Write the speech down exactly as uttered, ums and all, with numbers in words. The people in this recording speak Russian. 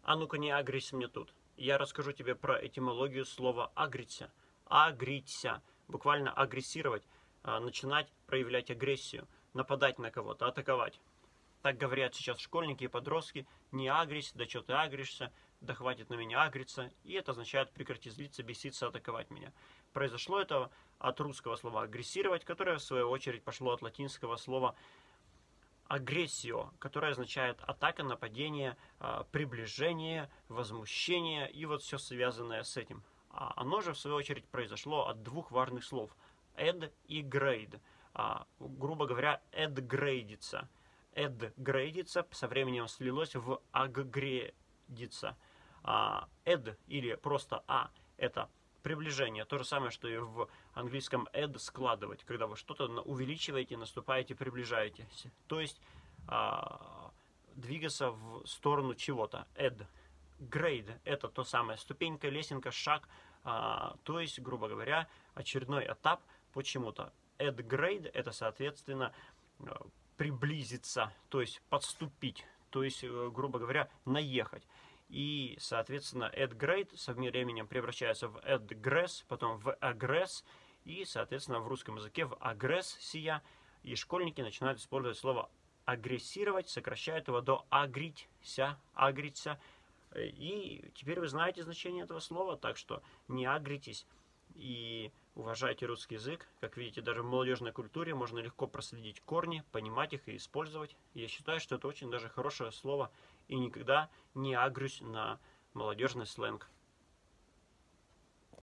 А ну-ка не агрись мне тут. Я расскажу тебе про этимологию слова агриться. Агриться. Буквально агрессировать, начинать проявлять агрессию, нападать на кого-то, атаковать. Так говорят сейчас школьники и подростки: не агрись, да что ты агришься, да хватит на меня агриться. И это означает: прекрати злиться, беситься, атаковать меня. Произошло это от русского слова агрессировать, которое в свою очередь пошло от латинского слова агрессио, которое означает атака, нападение, приближение, возмущение и вот все связанное с этим. А оно же в свою очередь произошло от двух важных слов: add и grade. А, грубо говоря, add-грейдится. Add-грейдится со временем слилось в аггредится. А, add или просто а это приближение, то же самое, что и в английском add складывать, когда вы что-то увеличиваете, наступаете, приближаетесь. То есть а, двигаться в сторону чего-то. Add. Grade это то самое, ступенька, лесенка, шаг, а, то есть, грубо говоря, очередной этап по чему-то. Add grade это, соответственно, приблизиться, то есть подступить, то есть, грубо говоря, наехать. И, соответственно, add grade со временем превращается в addgress, потом в aggress, и, соответственно, в русском языке в агрессия. И школьники начинают использовать слово агрессировать, сокращают его до агриться, агриться. И теперь вы знаете значение этого слова, так что не агритесь и уважайте русский язык. Как видите, даже в молодежной культуре можно легко проследить корни, понимать их и использовать. Я считаю, что это очень даже хорошее слово, и никогда не агрюсь на молодежный сленг.